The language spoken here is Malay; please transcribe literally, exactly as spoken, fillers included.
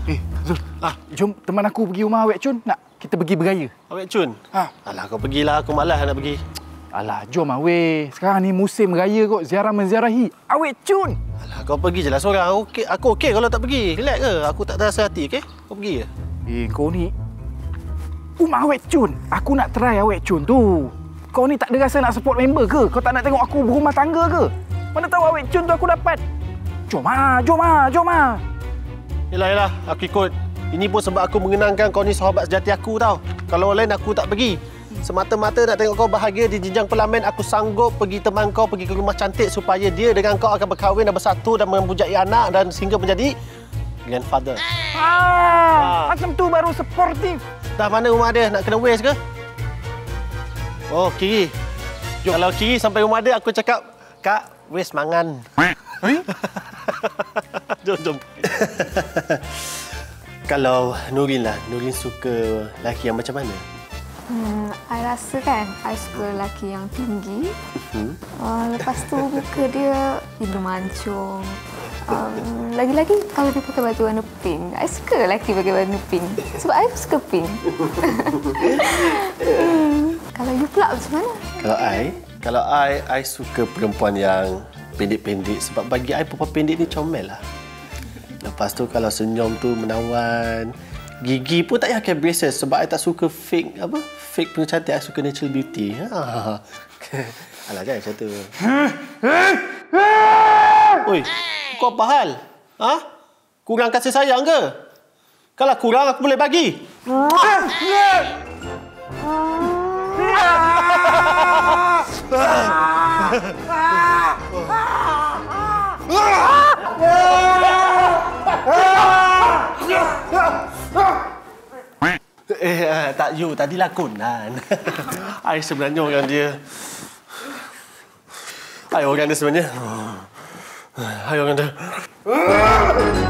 Eh, Zul. Ah, jom teman aku pergi rumah Awek Chun. Nak kita pergi bergaya. Awek Chun? Ha. Alah, kau pergilah. Aku malas nak pergi. Alah, jom Awek. Sekarang ni musim raya kot. Ziarah menziarahi Awek Chun. Alah, kau pergi je lah seorang. Aku okey, aku okey kalau tak pergi. Relax ke? Aku tak terasa hati, okey? Kau pergi je. Eh, kau ni... Rumah Awek Chun. Aku nak try Awek Chun tu. Kau ni tak ada rasa nak support member ke? Kau tak nak tengok aku berumah tangga ke? Mana tahu Awek Chun tu aku dapat. Jom ah, jom ah, jom ah. Yelah, yelah. Aku ikut. Ini pun sebab aku mengenangkan kau ni sahabat sejati aku tau. Kalau orang lain aku tak pergi. Semata-mata nak tengok kau bahagia di jenjang pelamin, aku sanggup pergi teman kau pergi ke rumah cantik supaya dia dengan kau akan berkahwin dan bersatu dan mempunyai anak dan sehingga menjadi grandfather. Ah, macam tu baru sportif. Dah mana rumah dia? Nak kena waste ke? Oh, kiri. Jom. Kalau kiri sampai rumah dia, aku cakap, Kak, waste mangan. Jom, jom. Kalau Nurin lah, Nurin suka lelaki yang macam mana? Hmm, I rasa kan, I suka lelaki yang tinggi. Uh-huh. Uh, lepas tu muka dia hidung mancung. Um, lagi-lagi kalau dia pakai baju warna pink. I suka lelaki pakai warna pink. Sebab I suka pink. hmm, kalau you pula macam mana? Kalau I, kalau I, I suka perempuan yang pendek-pendek. Sebab bagi I, perempuan pendek ni comel lah. Lepas tu kalau senyum tu menawan. Gigi pun tak payah pakai braces sebab I tak suka fake apa? Fake punya cantik, I suka natural beauty. Ha. Alah, jangan macam tu. Oi, kau apa hal? Ha? Kurang kasih sayang ke? Kalau kurang aku boleh bagi. Eh, uh, tak you. Tadilah Conan. I sebenarnya orang dia. I orang dia sebenarnya. I orang dia.